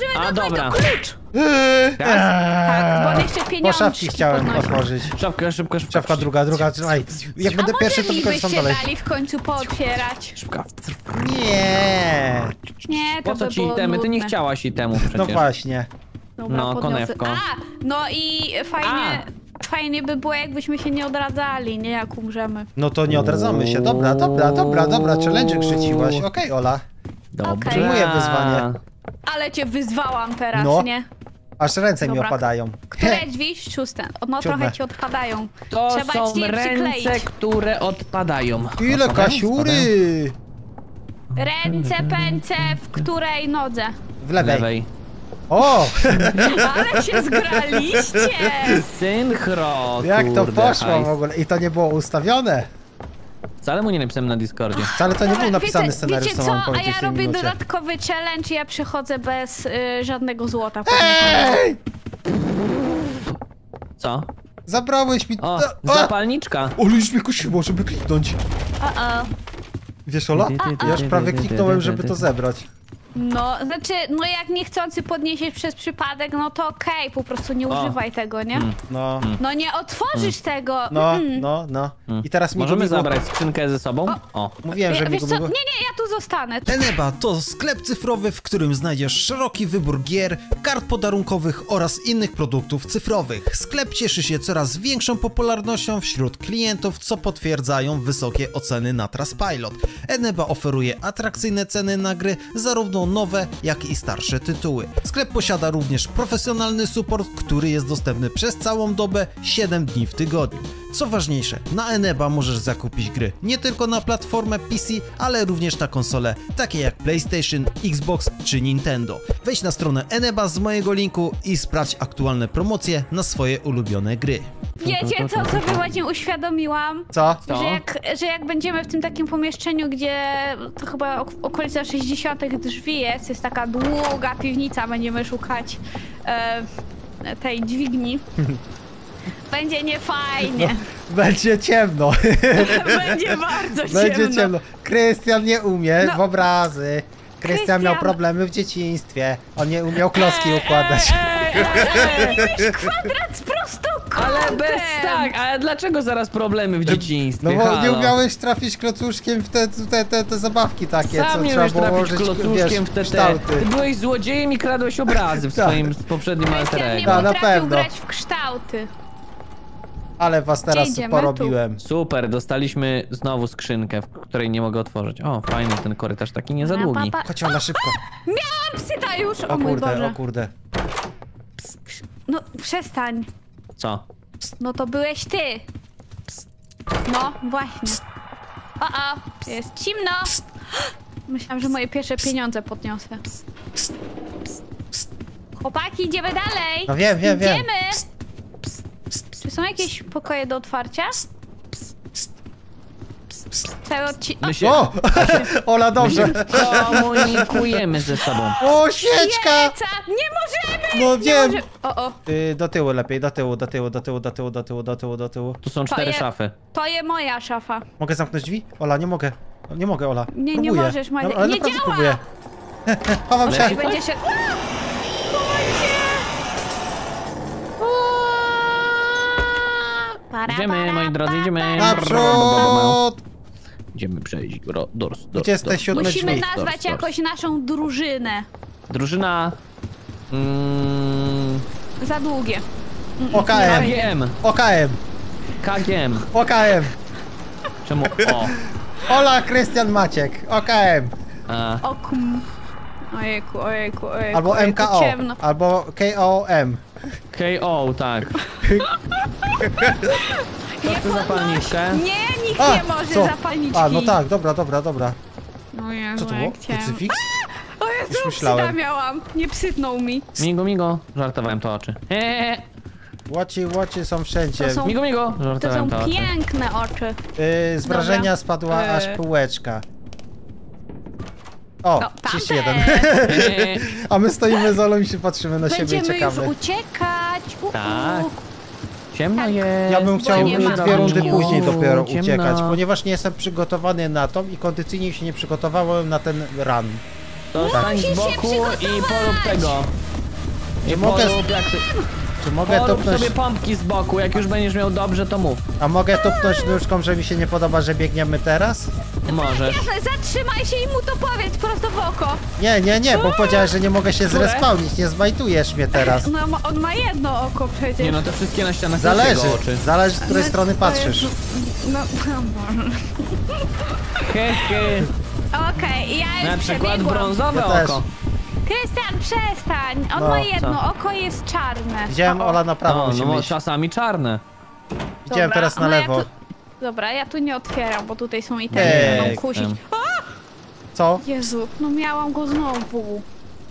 A dobra. To klucz. Tak, bo on jeszcze Po pieniążki szafki chciałem podnosi. otworzyć. Szafka, szybko. Szafka druga, trzymaj. Jak będę pierwszy, to wykorzystam dalej. dali w końcu pootwierać. Szybka. Nie. Nie, to Po co by ci było itemy? Ty nie nudne. chciałaś itemu przecież. No właśnie. Dobra, No, podniosę. konewko. No i fajnie by było, jakbyśmy się nie odradzali, nie jak umrzemy. No to nie odradzamy się. Dobra. Challenge'ik rzuciłaś. Okej, Ola. Dobrze. Przyjmuję wyzwanie. Ale cię wyzwałam teraz, No. nie? Aż ręce mi Dobra. opadają. Które drzwi? Szóste. No Siódme. trochę ci odpadają. To Trzeba są ci je ręce, przykleić. które odpadają. Ile Odpadają? kasiury! Ręce, pęce, w której nodze? W W lewej. lewej. O! Ale się zgraliście! Synchro, Jak to kurde, poszło hajs. w ogóle? I to nie było ustawione. Wcale mu nie napisałem na Discordzie. Wcale to nie był napisany wiecie, scenariusz, wiecie co co? mam A powiedzieć ja w tej robię minucie. dodatkowy challenge i ja przechodzę bez żadnego złota. Ej! Co? Zabrałeś mi... O, A! zapalniczka. O, już mnie kusiło, żeby kliknąć. O. Wiesz, Ola? Ja już prawie kliknąłem, żeby to zebrać. No, znaczy, no jak niechcący podniesiesz przez przypadek, no to okej, po prostu nie używaj tego, nie? No, No nie otworzysz tego! no. I teraz mi Możemy gubiło- zabrać skrzynkę ze sobą? O. Mówiłem, że mi Wiesz co? gubiło... Nie, ja tu zostanę. Eneba to sklep cyfrowy, w którym znajdziesz szeroki wybór gier, kart podarunkowych oraz innych produktów cyfrowych. Sklep cieszy się coraz większą popularnością wśród klientów, co potwierdzają wysokie oceny na Trustpilot. Eneba oferuje atrakcyjne ceny na gry, zarówno nowe, jak i starsze tytuły. Sklep posiada również profesjonalny support, który jest dostępny przez całą dobę, 7 dni w tygodniu. Co ważniejsze, na Eneba możesz zakupić gry nie tylko na platformę PC, ale również na konsole takie jak PlayStation, Xbox czy Nintendo. Wejdź na stronę Eneba z mojego linku i sprawdź aktualne promocje na swoje ulubione gry. Wiecie co sobie właśnie uświadomiłam? Co? Co? Że jak będziemy w tym takim pomieszczeniu, gdzie to chyba okolica 60 drzwi jest taka długa piwnica, będziemy szukać tej dźwigni. Będzie niefajnie. Będzie ciemno. Będzie bardzo ciemno. Będzie ciemno. Krystian nie umie No. w obrazy. Krystian miał problemy w dzieciństwie. On nie umiał klocki układać. Miałeś kwadrat z prostokątem. Ale bez tak, ale dlaczego zaraz problemy w dzieciństwie? No bo nie Halo? umiałeś trafić klocuszkiem w te zabawki takie, Sam co nie trzeba umiesz było trafić ułożyć, klocuszkiem w te. kształty. Ty byłeś złodziejem i kradłeś obrazy w Tak. swoim poprzednim Krystian nie alterego. Tak, na potrafił pewno. grać w kształty. Ale was teraz idziemy? porobiłem. Super, dostaliśmy znowu skrzynkę, w której nie mogę otworzyć. O, fajny ten korytarz, taki nie za długi. Chodź Ola, szybko. Miałam psyta już! O O mój kurde, Boże. o kurde. No przestań. Co? No to byłeś ty. No właśnie. O, jest zimno. Myślałam, że moje pierwsze pieniądze podniosę. Chłopaki, idziemy dalej. No wiem. Idziemy. Czy są jakieś pokoje do otwarcia? Cały odcinek. My się O! Ola, dobrze. komunikujemy ze sobą. O, świeczka! Pieca! Nie możemy! No Nie wiem. O. Do tyłu lepiej, do tyłu. Tu są 4 szafy. To jest moja szafa. Mogę zamknąć drzwi? Ola, nie mogę. Nie mogę, Ola. Nie Próbuję. możesz, Majek. Ale Nie naprawdę działa! próbuję. Chowam się. Ale- Będzie się... Idziemy, moi drodzy, idziemy. Naprzód! Idziemy przejść. Doors. 27 Musimy drzwi. nazwać jakoś naszą drużynę. Drużyna... Za długie. OKM. KGM. OKM. KGM. OKM. Czemu O? Ola, Krystian, Maciek. OKM. A, Okum. Ojejku. Albo ojejku, MKO. ciemno. Albo KOM. KO, tak. Nie chcę zapalniczkę? Nie, nikt A, nie może co? zapalniczki. A, no tak, dobra. O Jezu, Co to było? jak chciałam. Krucyfiks? O Już Jezu, myślałem. psyta miałam. Nie psytnął mi. Migo. Żartowałem to oczy. Łoci są wszędzie. To są- Migo. To Żartowałem są to oczy. piękne oczy. Z wrażenia Dobra. spadła aż półeczka. O, tamte. 31. A my stoimy z Olą i się patrzymy na siebie i Będziemy już czekamy. uciekać. Tak. Ciemno Tak. jest. Ja bym chciał nie ma 2 rundy dniu. później dopiero Ciemno. uciekać, ponieważ nie jestem przygotowany na to i kondycyjnie się nie przygotowałem na ten run. To stań Musisz z się boku i porób tego. I mogę- porób, jak ty... Czy mogę Porób tupnąć... sobie pompki z boku, jak już będziesz miał dobrze, to mów. A mogę tupnąć nóżką, że mi się nie podoba, że biegniemy teraz? Możesz. Jasne, zatrzymaj się i mu to powiedz prosto w oko. Nie, bo powiedziałeś, że nie mogę się Które? zrespawnić, nie zbajtujesz mnie teraz. No on ma jedno oko przecież. Nie no, to wszystkie na ścianach Zależy, są jego oczy. zależy z której No, strony to patrzysz. jest- No, Boże. He, he. Okej, ja już Na przykład przebiegłam. brązowe Ja też. oko. Krystian, przestań! On No, ma jedno co? oko i jest czarne. Widziałem, O, Ola na prawo No, musi no iść. czasami czarne. Widziałem Dobra, teraz na no ja lewo. tu- Dobra, ja tu nie otwieram, bo tutaj są itemy, Ej, które będą kusić. em. Co? Jezu, no miałam go znowu.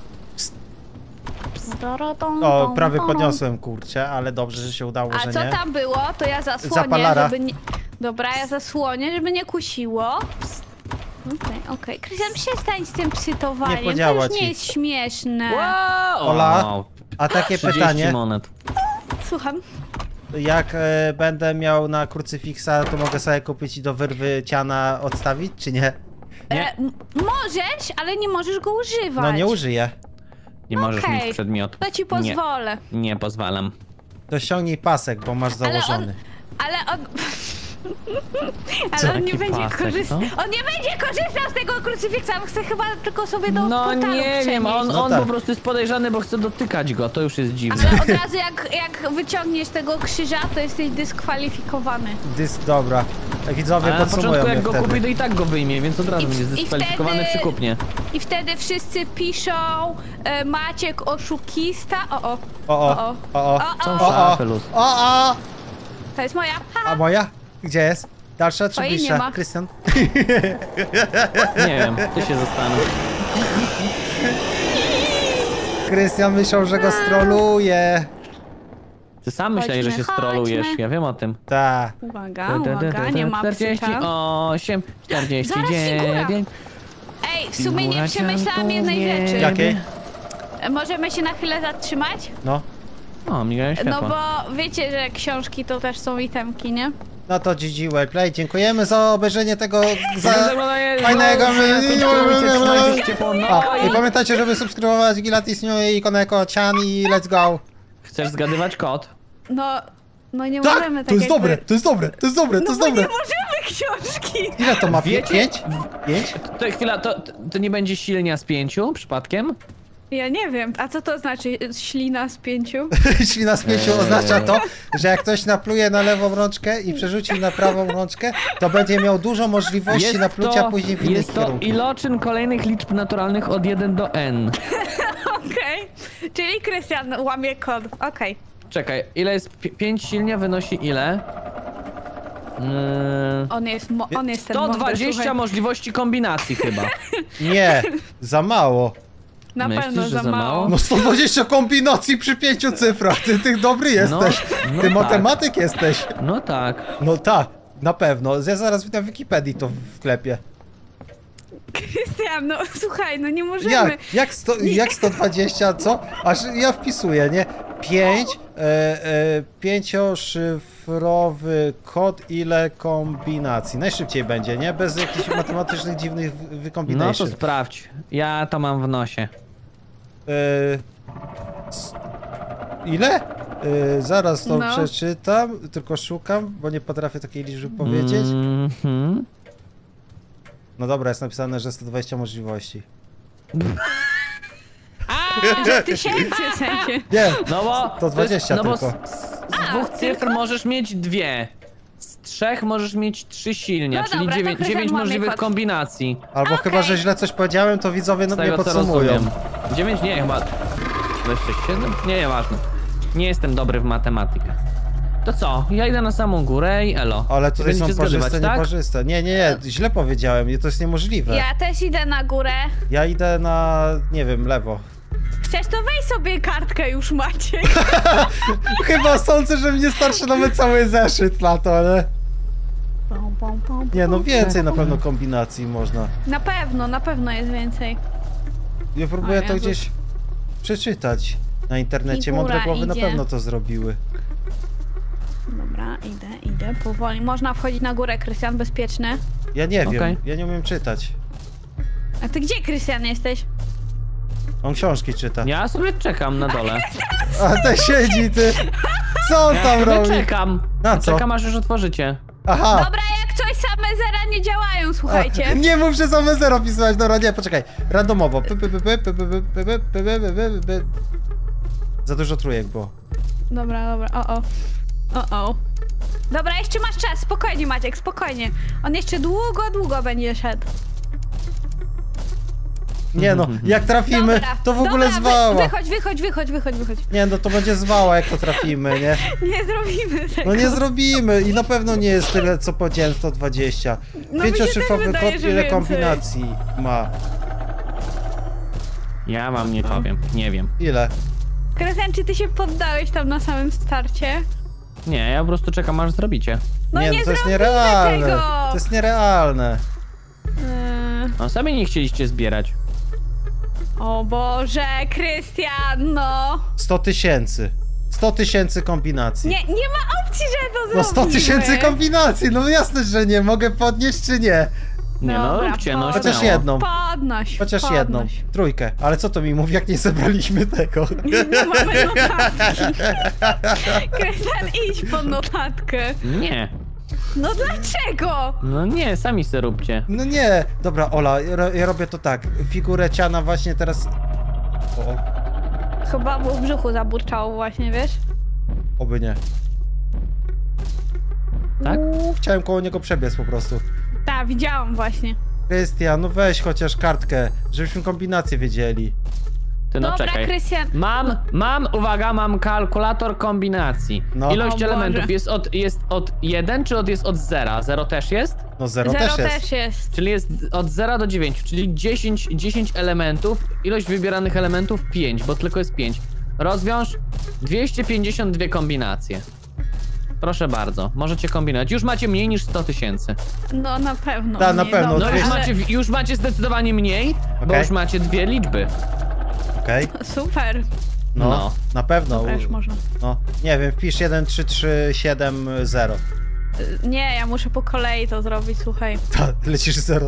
O, prawie podniosłem, kurczę, ale dobrze, że się udało, A że co nie. tam było? To ja zasłonię, Zapalara. żeby nie... Dobra, ja zasłonię, żeby nie kusiło. Okej. Krystian, przestań z tym psytowaniem, Nie podziała to już ci. nie jest śmieszne. Wow! Ola? A takie 30 pytanie, monet. Słucham. jak będę miał na krucyfiksa, to mogę sobie kupić i do wyrwy ciana odstawić, czy nie? Nie. Możesz, ale nie możesz go używać. No nie użyję. Nie możesz Okej, mieć przedmiotu. To ci pozwolę. Nie pozwalam. To ściągnij pasek, bo masz założony. Ale on... Co? Ale on nie Jaki będzie pasek, korzystał. co? On nie będzie korzystał z tego krucyfiksa, on chce chyba tylko sobie do No portalu nie wiem, on, przenieść. No on tak. po prostu jest podejrzany, bo chce dotykać go, to już jest dziwne. Ale od razu jak wyciągniesz tego krzyża, to jesteś dyskwalifikowany. Dobra. Widzowie Ale na podsumują początku mnie jak go wtedy. kupi, to i tak go wyjmie, więc od razu I w- będzie i zdyskwalifikowany wtedy- przy kupnie. I wtedy wszyscy piszą Maciek oszukista. O. Są o. szafy luz. O. To jest moja. A Haha. moja? Gdzie jest? Dalsza czy Twojej nie bliższa? ma. Krystian? Nie wiem, ty się zastanów. Krystian myślał, że go stroluje. Ty sam myślałeś, że się Chodźmy, strolujesz, chodźmy. ja wiem o tym. Ta. Uwaga, nie ma 48, 49. Ej, w sumie nie Figura przemyślałam jednej ciągnie. rzeczy. Jakiej? Możemy się na chwilę zatrzymać? No. O, migają światła. No bo wiecie, że książki to też są itemki, nie? No to GG Wellplay. Dziękujemy za obejrzenie tego fajnego... Fajnego. A, i pamiętajcie, żeby subskrybować Gilatis i Koneko-chan i let's go. Chcesz zgadywać kod? No nie Tak, możemy tak to jest jakby... dobre, to jest dobre, to jest dobre, to No jest bo dobre. nie możemy książki! Ile to ma? Wiecie- 5? 5? To chwila, to nie będzie silnia z 5 przypadkiem? Ja nie wiem, a co to znaczy ślina z 5? Jeśli na spięciu oznacza to, że jak ktoś napluje na lewą rączkę i przerzuci na prawą rączkę, to będzie miał dużo możliwości naplucia później w innych jest to kierunkach. iloczyn kolejnych liczb naturalnych od 1 do n. Okej. Czyli Krystian łamie kod. Okej. Czekaj, ile jest 5 silnia wynosi ile? On jest ten mądry, 120 słuchaj. możliwości kombinacji chyba. Nie, za mało. Na Myślisz, pewno że za za mało. mało? No 120 kombinacji przy 5 cyfrach, ty dobry jesteś. no Ty tak. matematyk jesteś. No tak. No tak, na pewno. Ja zaraz na Wikipedii to wklepię. Krystian, no słuchaj, no nie możemy. Jak 120, co? Aż ja wpisuję, nie? 5-szyfrowy kod, ile kombinacji? Najszybciej będzie, nie? Bez jakichś matematycznych dziwnych No to wykombination. sprawdź. Ja to mam w nosie. Ile? Zaraz to No. przeczytam, tylko szukam, bo nie potrafię takiej liczby powiedzieć. Mhm. No dobra, jest napisane, że 120 możliwości. Że tysięcy w sensie. Nie, No bo... 120 no bo tylko. z dwóch cyfr możesz mieć 2. Z 3 możesz mieć 3 silnia, No czyli dobra, to 9 Krystian łamie możliwych kod. kombinacji. Albo chyba, że źle coś powiedziałem, to widzowie Z mnie tego co podsumują. rozumiem. 9 nie, chyba 27? Nie, nieważne. Nie jestem dobry w matematykę. To co? Ja idę na samą górę i elo. Ale tutaj są Będziecie zgadywać, parzyste, tak? nieparzyste. Nie, źle powiedziałem, to jest niemożliwe. Ja też idę na górę. Ja idę na, nie wiem, lewo. Chcesz, to weź sobie kartkę już, Maciek. Chyba sądzę, że mnie starszy nawet cały zeszyt na to, ale... Nie, no więcej na pewno kombinacji można. Na pewno jest więcej. Ja próbuję O to Jezus. gdzieś przeczytać na internecie. Figura Mądre głowy na idzie. pewno to zrobiły. Dobra, idę powoli. Można wchodzić na górę, Krystian, bezpieczny. Ja nie wiem, Okej. ja nie umiem czytać. A ty gdzie, Krystian, jesteś? On książki czyta. Ja sobie czekam na dole. A ten siedzi, ty. Co on tam sobie robi? czekam. Na co? Czekam, aż już otworzycie. Aha. Dobra, jak coś same zera nie działają, słuchajcie. Nie mów, że same zero pisałeś. Dobra, nie, poczekaj. Randomowo. Za dużo trójek było. Dobra, o. Dobra, jeszcze masz czas, spokojnie Maciek, spokojnie. On jeszcze długo będzie szedł. Nie no, jak trafimy, Dobra, to w ogóle dobra, zwała. Wychodź. Nie no, to będzie zwała, jak to trafimy, nie? Nie zrobimy tego. No nie zrobimy i na pewno nie jest tyle, co powiedziałem, 120. No mi się Pięcioszyfrowy też wydaje, kod, że ile więcej. kombinacji ma? Ja wam nie powiem, nie wiem. Ile? Krystian, czy ty się poddałeś tam na samym starcie? Nie, ja po prostu czekam, aż zrobicie. No nie no to jest zrobimy nierealne. tego! To jest nierealne. No sami nie chcieliście zbierać. O Boże, Krystian, no. 100 tysięcy. 100 tysięcy kombinacji. Nie ma opcji, że to No zrobimy. 100 tysięcy kombinacji, no jasne, że nie. Mogę podnieść czy nie? Nie no, Dobra, róbcie, no Chociaż śmiało. jedną. Podnoś. Chociaż jedną. Trójkę. Ale co to mi mówi, jak nie zebraliśmy tego? Nie mamy notatki. Krystian, idź po notatkę. Nie. No dlaczego? No nie, sami se róbcie. No nie. Dobra, Ola, ja robię to tak. Figurę ciana właśnie teraz... O, Chyba mu w brzuchu zaburczało właśnie, wiesz? oby nie. Tak? Chciałem koło niego przebiec po prostu. Tak, widziałam właśnie. Krystian, no weź chociaż kartkę, żebyśmy kombinację wiedzieli. Ty no Dobra, czekaj. Krystian. Uwaga, mam kalkulator kombinacji. No. Ilość O elementów Boże. jest od 1 czy jest od 0? 0 też jest? No zero Zero też jest. też jest. Czyli jest od 0 do 9, czyli 10 elementów, ilość wybieranych elementów 5, bo tylko jest 5. Rozwiąż 252 kombinacje. Proszę bardzo, możecie kombinować. Już macie mniej niż 100 tysięcy. No na pewno. Tak, na nie, pewno, dobra, No Dwieście. już macie zdecydowanie mniej, bo Okej. już macie dwie liczby. Okej. Super. No, No. na pewno. Dobra, już można. No, nie wiem, wpisz 1, 3, 3, 7, 0. Nie, ja muszę po kolei to zrobić, słuchaj. Ta, lecisz 0.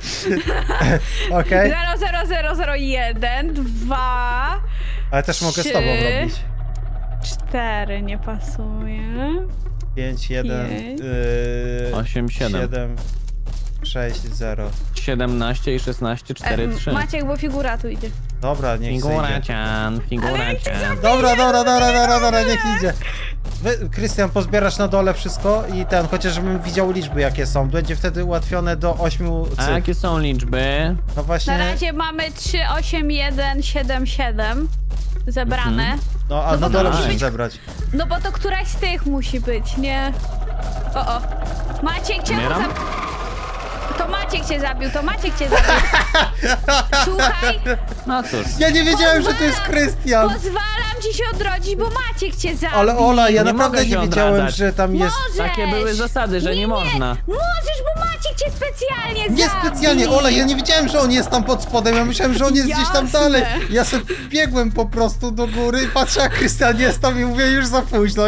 Okej. 00001, 2, Ale też mogę z tobą 3. robić. 4 nie pasuje. 5, 1, Pięć. 8, 7. 7, 6, 0. 17 i 16, 4, 3. Maciek, bo figura tu idzie. Dobra, niech Figura zejdzie. cian, figura cian. Dobra, niech idzie. Krystian, pozbierasz na dole wszystko i chociaż żebym widział liczby jakie są. Będzie wtedy ułatwione do 8 A cyfr. jakie są liczby? No właśnie, Na razie mamy 3, 8, 1, 7, 7 zebrane. no a no na bo dole to musimy być- zebrać. No bo to któraś z tych musi być, nie? O. Maciek cię Umieram? zabił. To Maciek cię zabił. Słuchaj, No cóż. Ja nie wiedziałem, że to jest Krystian. pozwalam ci się odrodzić, bo Maciek cię zabił. Ale Ola, ja Nie naprawdę mogę nie się wiedziałem, odradzać. że tam jest... Możesz. Takie były zasady, że nie można. Możesz, bo Maciek cię specjalnie Nie zabił. specjalnie, Ola, ja nie wiedziałem, że on jest tam pod spodem, ja myślałem, że on jest gdzieś tam Jasne. dalej. Ja sobie biegłem po prostu do góry i patrzę, jak Krystian jest tam i mówię, już za późno.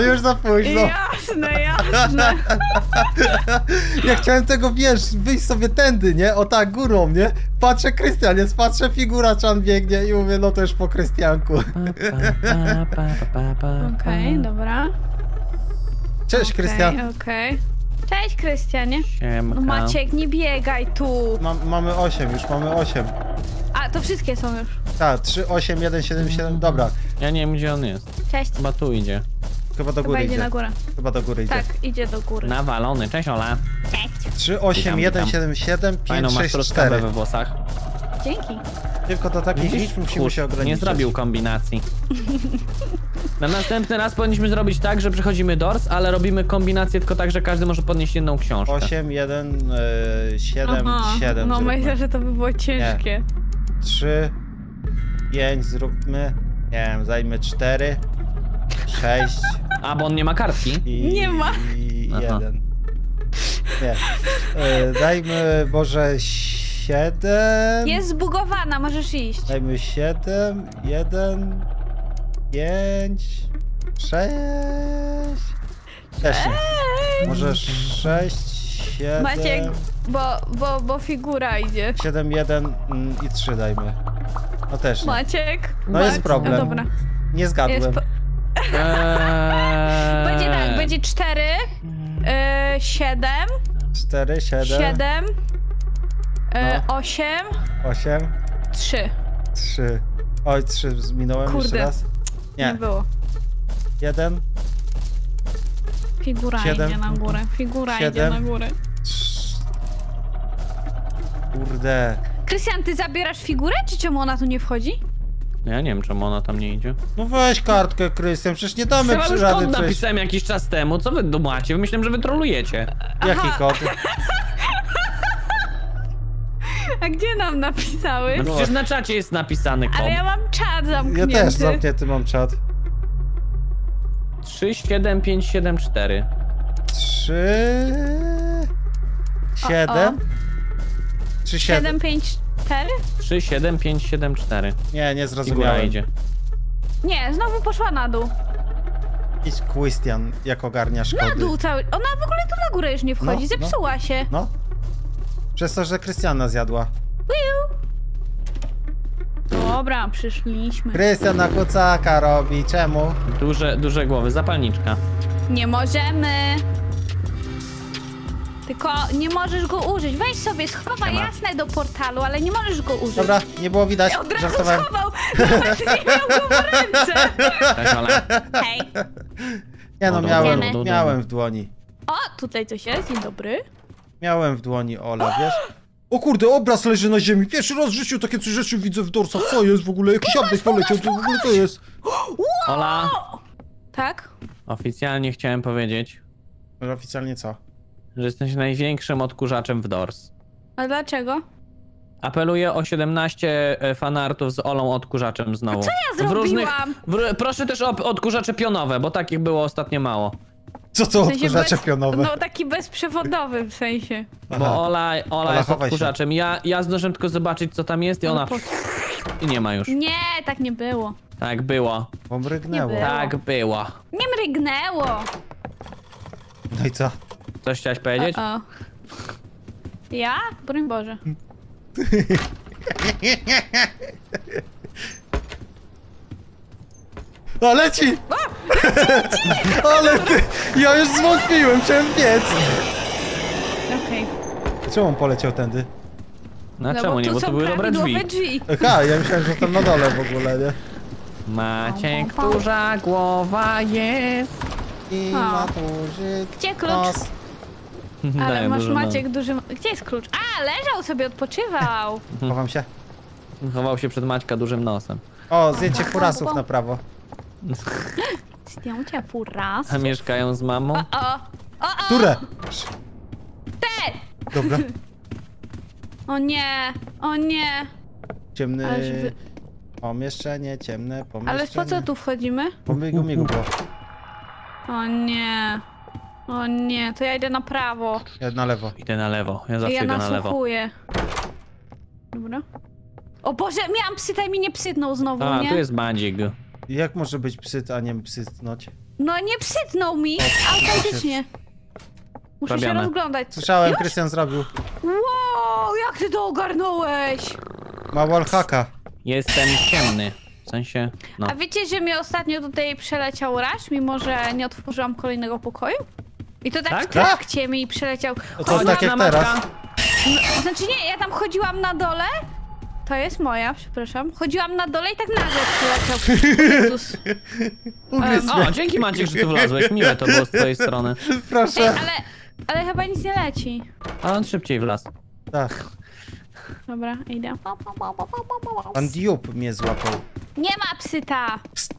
Jasne. Ja chciałem tego, wiesz, wyjść sobie tędy, nie? O tak, górą, nie? Patrzę, Krystian jest, patrzę, figura Chan biegnie i mówię, no to już po Krystianku. Okej, dobra. Cześć, Krystian. Okej. Cześć, Krystianie. Siemka. No Maciek, nie biegaj tu. Mamy 8, już mamy 8. A, to wszystkie są już. Tak, 3, 8, 1, 7, 7, dobra. Ja nie wiem, gdzie on jest. Cześć. Chyba tu idzie. Chyba do Chyba góry idzie idzie. na górę. Chyba do góry idzie. Tak, idzie do góry. Nawalony. Cześć, Ola. Cześć. 3, 8, Witam, 1, witam. 7, 7, Fajną 5, masz 6, truskawę 4. we włosach. Dzięki. Tylko do takich Widzisz? liczb musimy Kurczę, się ograniczyć. nie zrobił kombinacji. Na następny raz powinniśmy zrobić tak, że przechodzimy doors, ale robimy kombinację tylko tak, że każdy może podnieść jedną książkę. 8, 1, 7, Aha, 7 no zróbmy. myślę, że to by było ciężkie. 3, 5 zróbmy. Nie wiem, zajmę 4, 6 A, bo on nie ma kartki. i... Nie ma. I Aha. 1. Nie. Dajmy może 7. Jest zbugowana, możesz iść. Dajmy 7, 1, 5, 6. Też nie. Może 6, 7. Maciek, bo figura idzie. 7, 1 i 3 dajmy. No też nie. Maciek. No jest problem. Dobra. Nie Jest zgadłem. Będzie tak, będzie 4, 7, 4, 7, 7, No. 8, 8, 3. 3. Oj, 3 minąłem Kurde. jeszcze raz. Nie Nie. było. 1, Figura 7, idzie na górę. Figura 7. idzie na górę. 3. Kurde. Krystian, ty zabierasz figurę, czy czemu ona tu nie wchodzi? Ja nie wiem, czemu ona tam nie idzie. No weź kartkę, Krystian, przecież nie damy Chyba już rady kod przejść. napisałem jakiś czas temu. Co wy dumacie? Myślałem, że wy trolujecie. Jaki kod? A gdzie nam napisały? No przecież na czacie jest napisany kod. Ale ja mam czat Ja zamknięty. też zamknięty mam czat. 37574. 3... 7? 3, 7? 7, 5, 4? 37574. Nie, nie Figura zrozumiałem. idzie. Nie, znowu poszła na dół. Idź Krystian, jak ogarniasz kody. Na dół cały. Ona w ogóle tu na górę już nie wchodzi, No, zepsuła się. No. Przez to, że Krystiana zjadła. Dobra, przyszliśmy. Krystian na kucaka robi, czemu? Duże głowy, zapalniczka. Nie możemy. Tylko nie możesz go użyć. Weź sobie, schowaj Siema. jasne do portalu, ale nie możesz go użyć. Dobra, nie było widać, Od razu żartowałem. schował! Nawet nie miał go w ręce! Cześć, Ola. Hej. Nie no, Idziemy. miałem w dłoni. O, tutaj coś jest, dzień dobry. Miałem w dłoni Ola, wiesz? O kurde, obraz leży na ziemi. Pierwszy raz w życiu takie coś rzeczy widzę w dorsach. Co jest w ogóle? Jakiś update poleciał, to w ogóle to jest. Ola, Tak? oficjalnie chciałem powiedzieć, Ale oficjalnie co? że jesteś największym odkurzaczem w Doors. A dlaczego? Apeluję o 17 fanartów z Olą odkurzaczem znowu. Co ja zrobiłam? Proszę też o odkurzacze pionowe, bo takich było ostatnio mało. Co to W sensie odkurzacze pionowe? No taki bezprzewodowy w sensie. Aha. Bo Ola jest chowaj się. odkurzaczem. Ja zdążyłem tylko zobaczyć, co tam jest i ona... No po- I nie ma już. Nie, tak nie było. Tak było. Bo mrygnęło. Nie było. Tak było. Nie mrygnęło. No i co? Coś chciałaś powiedzieć? O. Ja? Broń Boże. O, leci! Ale ty! Ja już zwątpiłem, chciałem biec. Okej. Czemu on poleciał tędy? No No czemu nie? tu Bo to są były dobre drzwi. prawidłowe drzwi. Aha, ja myślałem, że tam na dole w ogóle, nie? Maciek, duża głowa jest. I O. ma duży Gdzie klucz? nos. Ale Daję masz dużo Maciek duży... Gdzie jest klucz? A, leżał sobie, odpoczywał. Chowam się. Chował się przed Maćka dużym nosem. O, zdjęcie furasów na prawo. Zdjęcie furas. A mieszkają z mamą? O, Które? te! Dobra. O nie, o nie. Ciemny... Ale żeby- Pomieszczenie, ciemne pomieszczenie. Ale po co tu wchodzimy? Po migu było. O nie. O nie, to ja idę na prawo. Ja na lewo. Idę na lewo. Ja zawsze Ja idę na lewo. nasłuchuję. Dobra. O Boże, miałam psyta i mi nie psytnął znowu, A, nie? tu jest Madzik. Jak może być psyt, a nie psytnąć? No nie psytnął mi, autentycznie. Muszę Robione. się rozglądać. Słyszałem, Już? Krystian zrobił. Wow, jak ty to ogarnąłeś? Ma wallhacka. Jestem ciemny. W sensie, no. A wiecie, że mi ostatnio tutaj przeleciał raż, mimo że nie otworzyłam kolejnego pokoju? I to tak, Tak? w trakcie mi przeleciał. To Chodziłam tak jak na... teraz. Znaczy nie, ja tam chodziłam na dole. To jest moja, przepraszam. Chodziłam na dole i tak nagle przyleciał. Jezus. Ugryzł mnie. O, dzięki Maciek, że tu wlazłeś. Miłe to było z twojej strony. Ej, Proszę. ale chyba nic nie leci. Ale on szybciej wlazł. Tak. Dobra, idę. Pan Diop mnie złapał. Nie ma psyta!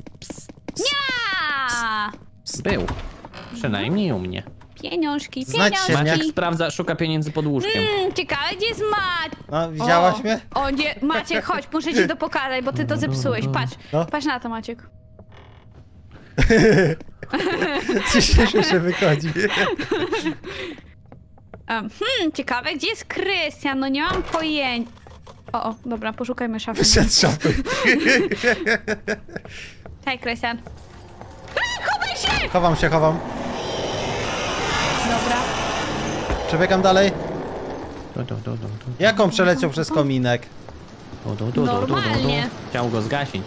Nie! Był. Przynajmniej u mnie. Pieniążki, Znać się, pieniążki. Maciek sprawdza, szuka pieniędzy pod łóżkiem. Ciekawe, gdzie jest Maciek? No, widziałaś mnie? O nie, Maciek, chodź, muszę ci to pokazać, bo ty to zepsułeś. Patrz, No. patrz na to, Maciek. Cieszę się wychodzi. Ciekawe, gdzie jest Krystian? No nie mam pojęcia. O, dobra, poszukajmy szafy. Wyszedł z szafy. Hej, Krystian. Chowaj się! Chowam się, chowam. Dobra. Przebiegam dalej. Jak on przeleciał przez kominek? Normalnie. Chciał go zgasić.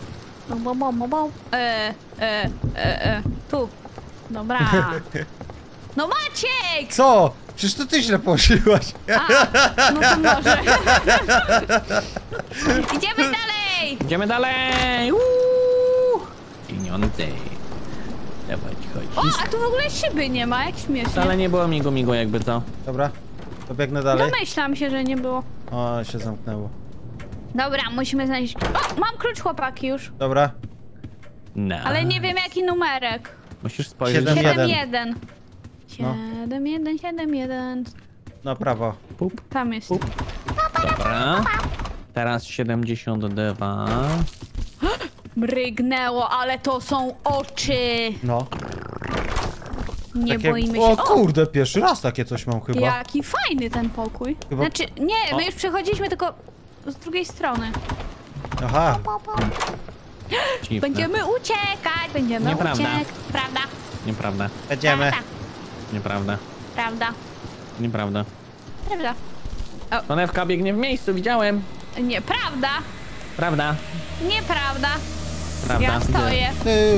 Tu. Dobra. No Maciek! Co? Przecież to ty źle poszłaś. A, no to może. Idziemy dalej! Idziemy dalej! Pieniądze. Dawaj, O, chodź. a tu w ogóle szyby nie ma, jak śmiesznie. Wcale nie było migu jakby co. Dobra, to biegnę dalej. Domyślam się, że nie było. O, się zamknęło. Dobra, musimy znaleźć... O, mam klucz, chłopaki, już. Dobra. No. Ale nie wiem, jaki numerek. Musisz spojrzeć. 7-1. 7-1. No. 7-1. Na prawo. Pup. Tam jest. Dobra. Teraz 72. Mrygnęło, ale to są oczy. No. Nie Takie... boimy się. O kurde, pierwszy raz takie coś mam chyba. Jaki fajny ten pokój. Chyba- Znaczy, nie, my O. już przechodziliśmy tylko z drugiej strony. Aha. Dziwne. Będziemy uciekać, będziemy Nieprawda. uciekać. Prawda? Nieprawda. Będziemy. Prawda. Nieprawda. Prawda. Nieprawda. Prawda. Konewka biegnie w miejscu, widziałem. Nieprawda. Prawda. Nieprawda. Prawda. Ja stoję.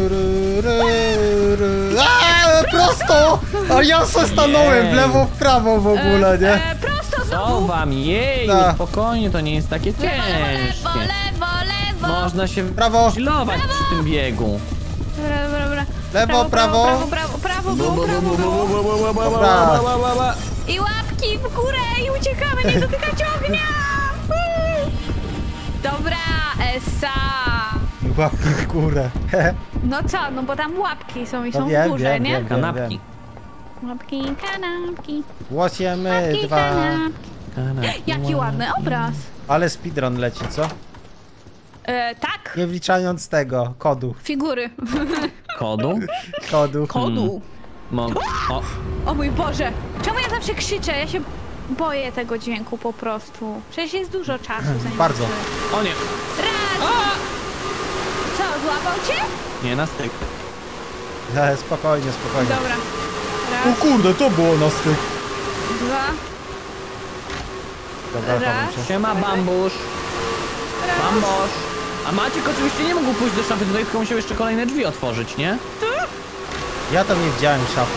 Prosto! A ja se stanąłem w Jej. lewo, w prawo w ogóle, nie? Prosto Co znowu. wam? Jej, Tak. spokojnie, to nie jest takie Lewo, ciężkie. lewo. Można się Prawo. chillować przy tym biegu. Dobra. Lewo, prawo. Prawo. Dobra. I łapki w górę i uciekamy, nie dotykać ognia! Dobra, Essa! Łapki w górę. No co, no bo tam łapki są i No są wiem, w górze, wiem, nie? wiem. Kanapki. Łapki, kanapki, Łosiemy łapki, dwa. kanapki. Jaki ładny obraz. Ale speedrun leci, co? Tak, Nie wliczając tego, kodu. figury. Kodu? Kodu. O, O mój Boże, czemu ja zawsze krzyczę? Ja się boję tego dźwięku po prostu. Przecież jest dużo czasu. zanim Bardzo. to- o nie. Raz! Co, złapał cię? Nie, na styk. Spokojnie. Dobra. O Raz, kurde, to było na styk. dwa, Dobra, Raz. chowam się. Siema, bambusz. Bambusz. A Maciek oczywiście nie mógł pójść do szafy tutaj, tylko musiał jeszcze kolejne drzwi otworzyć, nie? Ja tam nie widziałem szafy.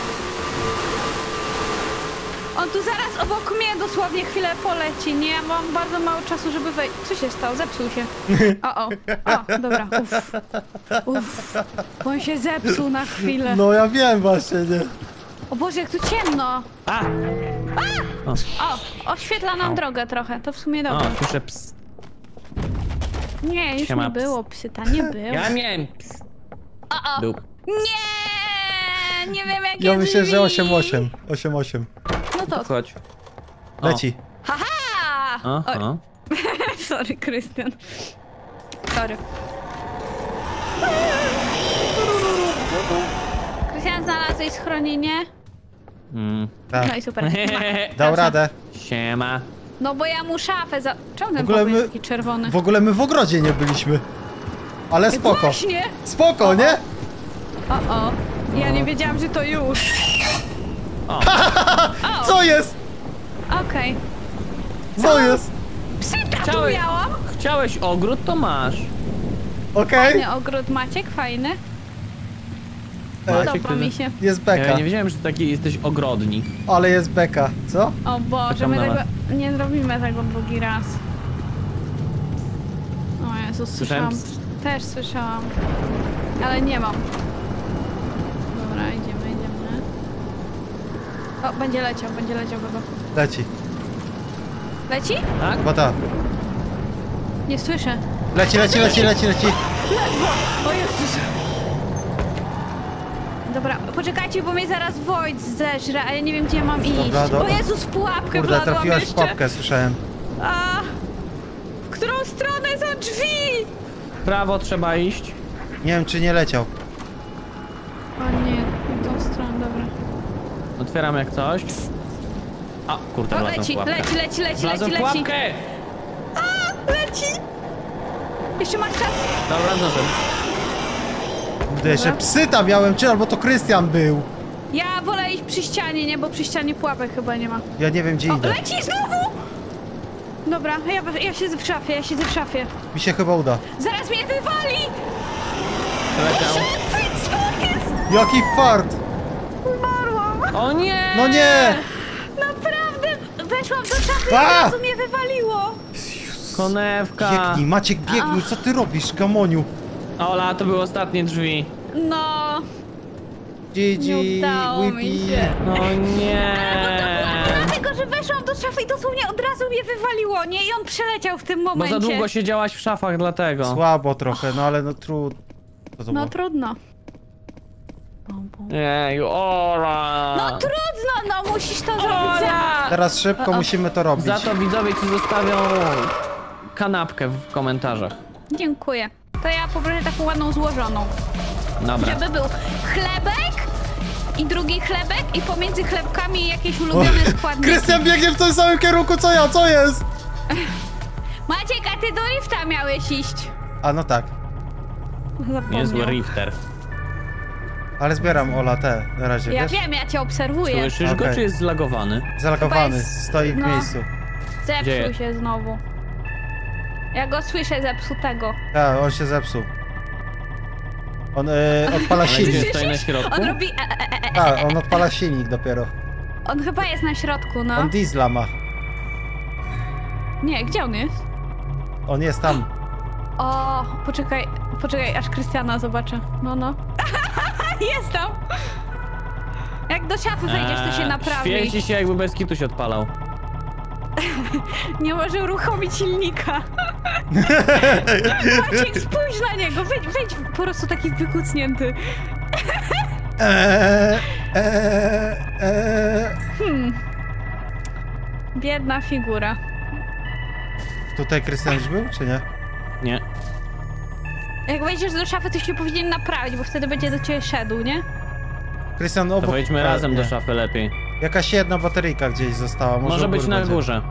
On tu zaraz obok mnie dosłownie chwilę poleci. Nie, ja mam bardzo mało czasu, żeby wejść. Co się stało? Zepsuł się. O, dobra, uff. Bo on się zepsuł na chwilę. No ja wiem właśnie, nie? O Boże, jak tu ciemno. A! O, oświetla nam Au. drogę trochę, to w sumie O, dobrze. słyszę ps. Nie, już Siema, nie było psyta, nie było. Ja miałem ps. O. Był. Nie, nie wiem jakie Ja myślę, że drzwi. 8-8. 8-8. No to, Chodź. O. Leci. haha! Aha. Sorry, Krystian. Sorry. Krystian, znalazłeś schronienie? Tak. No i super. Dał radę. Siema. No bo ja mu szafę za... Czemu ten ogóle pokój my- jest taki czerwony? W ogóle my w ogrodzie nie byliśmy. Ale spoko. Właśnie! Spoko, nie? O. Ja nie wiedziałam, że to już. O, Co jest? Okej. Co jest? Psyta tu Chciałeś- miałam! chciałeś ogród, to masz. Okej. Fajny ogród, Maciek, fajny. Maciek, Podoba ty- mi się. Jest Ja beka. nie wiedziałem, że taki jesteś ogrodnik. Ale jest beka. Co? O Boże, Czekam my na tego... was. Nie zrobimy tego drugi raz. O Jezus, Słyszałem słyszałam. Też słyszałam. Ale nie mam. Dobra, idziemy. O, będzie leciał chyba. Leci. Leci? Tak? Chyba tak. Nie słyszę. Leci. O Jezus. Dobra, poczekajcie, bo mnie zaraz Wojt zeżre, a ja nie wiem, gdzie mam iść. Dobra. O Jezus, w pułapkę Kurde, wladłam trafiłaś w jeszcze. pułapkę, słyszałem. A, w którą stronę są drzwi? W prawo trzeba iść. Nie wiem, czy nie leciał. O nie, w tą stronę, dobra. Otwieram jak coś. A, kurde, O, wlazłem w leci. pułapkę. Wlazłem w pułapkę! Leci. Jeszcze masz czas? Dobra, zdążyłem. Kurde, jeszcze psy tam miałem, czy albo to Krystian był. Ja wolę iść przy ścianie, nie? Bo przy ścianie pułapek chyba nie ma. Ja nie wiem, gdzie O, idę. leci znowu! Dobra, ja siedzę w szafie, Mi się chyba uda. Zaraz mnie wywali! Leciał. Co jest? Jaki fart! Umarłam! O nie! No nie! Naprawdę! Weszłam do szafy i A! od razu mnie wywaliło! Konewka. Biegnij, Maciek, biegnij, co ty robisz, gamoniu? Ola, to były ostatnie drzwi. No, GG, nie udało mi się. No nie. Dlatego, że weszłam do szafy i dosłownie od razu mnie wywaliło, nie? I on przeleciał w tym Bo momencie. za długo siedziałaś w szafach, dlatego. Słabo trochę, no ale no trudno. Co to No było? trudno. Jeju, Ola. No trudno, no musisz to zrobić za... Ola! Teraz szybko musimy to robić. Za to widzowie ci zostawią kanapkę w komentarzach. Dziękuję. To ja poproszę taką ładną złożoną. Dobra. Żeby był chlebek i drugi chlebek i pomiędzy chlebkami jakieś ulubione składniki. Krystian biegnie w tym samym kierunku co ja, co jest? Maciek, a ty do lifta miałeś iść. A no tak, Niezły rifter. ale zbieram Ola te na razie, Ja wiesz? wiem, ja cię obserwuję. Słyszysz go, Okej. czy jest zlagowany? Zalogowany, Chyba jest- stoi w no. miejscu. Zepsuł Gdzie? się znowu. Ja go słyszę zepsutego. Tak, on się zepsuł. On odpala Ale gdzie silnik. stoi na środku? On robi... Tak, on odpala silnik dopiero. On chyba jest na środku, no. On diesla ma. Nie, gdzie on jest? On jest tam. O, poczekaj, aż Krystiana zobaczę. No. Jest tam! Jak do szafy wejdziesz, to się naprawi. Świeci się, jakby bez kitu się odpalał. Nie może uruchomić silnika. Maciek, spójrz na niego, wejdź po prostu taki wykucnięty. Biedna figura. Tutaj Krystian już był, czy nie? Nie. Jak wejdziesz do szafy, to się powinien naprawić, bo wtedy będzie do ciebie szedł, nie? Krystian To obok... wejdźmy razem nie. do szafy lepiej. Jakaś jedna bateryjka gdzieś została. Może u być góry na będzie. górze.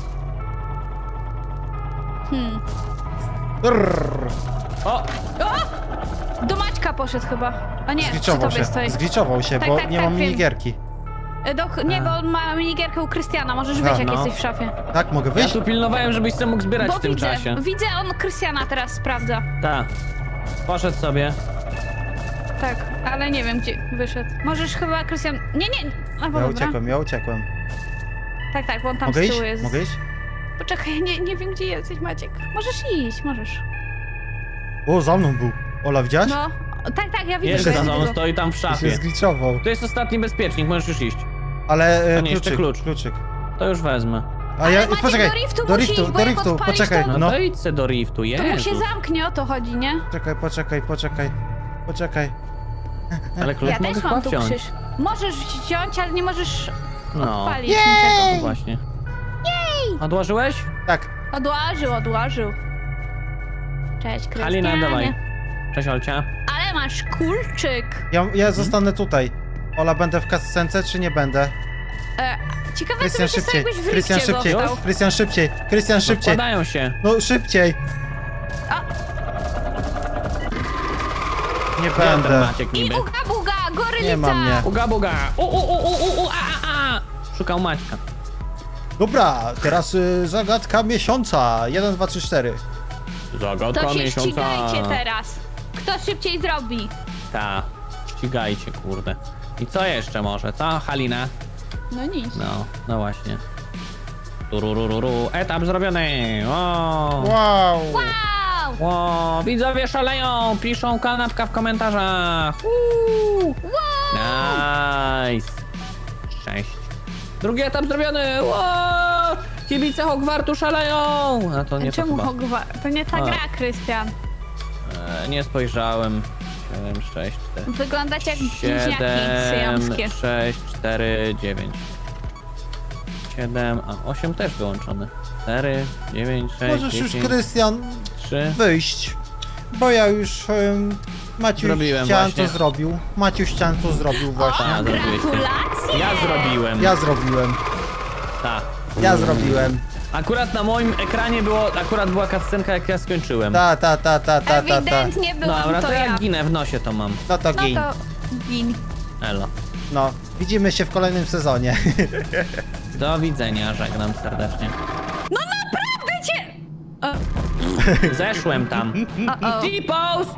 Brrr. O! O! Do Maćka poszedł chyba. A nie, przy Zgliczował tobie się, stoi. zgliczował się, Tak, bo tak, nie tak, mam wiem. minigierki. Nie, bo on ma minigierkę u Krystiana, możesz wyjść, jak no. jesteś w szafie. Tak, mogę Ja wyjść? tu pilnowałem, żebyś sobie mógł zbierać Bo w tym widzę, czasie. widzę, on Krystiana teraz sprawdza. Tak. Poszedł sobie. Tak, ale nie wiem, gdzie wyszedł. Możesz chyba, Krystian... Nie, albo Ja dobra. uciekłem. Tak, bo on tam Mogę z iść? tyłu jest. Mogę iść? Poczekaj, nie wiem, gdzie jesteś, Maciek. Możesz iść, możesz. O, za mną był. Ola, widziałaś? No, tak, ja widzę Jest go, za ja mną, widzę go. stoi tam w I się szafie. zgliczował. To jest ostatni bezpiecznik, możesz już iść. Ale A nie, jeszcze klucz. kluczyk. To już wezmę. A ja, Maciek, poczekaj, do riftu do musisz riftu, iść, bo do jak riftu, odpalisz, poczekaj, to- No no. to idź se do riftu, To mu się Jezus. zamknie, o to chodzi, nie? Poczekaj. Ale klucz Ja mogę też chyba mam tu wziąć. krzyż. Możesz wziąć, ale nie możesz No. odpalić Jej! niczego. No właśnie. Odłożyłeś? Tak, Odłożył. Cześć, Krystianie. Halina, dawaj. Cześć, Olcia. Ale masz kulczyk. ja zostanę tutaj. Ola, będę w kascence, czy nie będę? Ciekawe, Krystian, co by się stało, szybciej. jakbyś w Krystian, lifcie szybciej. został. Krystian, szybciej. Krystian, szybciej. Odkładają się. No, szybciej. A. Nie Gdzie ten będę. Maciek I niby? uga buga, gorylica. Nie ma mnie. Uga buga. A. Szukał Maćka. Dobra, teraz zagadka miesiąca. 1, 2, 3, 4. Zagadka To się miesiąca. ścigajcie teraz. Kto szybciej zrobi? Ta. Ścigajcie, kurde. I co jeszcze może, co, Halina? No nic. No właśnie. Tururururu. Etap zrobiony. O. Wow. Wow! O, widzowie szaleją, piszą kanapka w komentarzach. Nice. 6. Drugi etap zrobiony. Wow. Kibice Hogwartu szaleją. A to nie to Czemu chyba. Hogwarts? To nie ta A. gra, Krystian. Nie spojrzałem. 7, 6, 4. Wyglądacie jak bliźniaki 7, syjamskie. 6, 4, 9. 7, a 8 też wyłączony. 4, 9, 6, Możesz już, 10, Krystian, 3. wyjść. Bo ja już... Maciuś Zrobiłem ścian właśnie. to zrobił. Maciuś ścian to zrobił właśnie. A, zrobiłeś ty. Gratulacje! Ja zrobiłem. Ja zrobiłem. Tak. Ja zrobiłem. Akurat na moim ekranie była cutscenka, jak ja skończyłem. Ta. Ewidentnie byłam Dobra, to to ja. jak ginę w nosie to mam. No to gin. No to gin. Elo. No, widzimy się w kolejnym sezonie. Do widzenia, żegnam serdecznie. No naprawdę cię... Zeszłem tam. T-pose!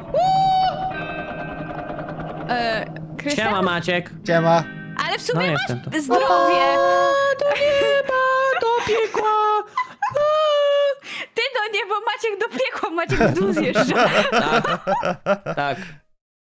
Krystian? Siema, Maciek. Siema. Ale w sumie No, masz jestem tu. zdrowie. Do nieba, do piekła. Ty do nieba, Maciek do piekła, Maciek w dół zjeżdża. Tak.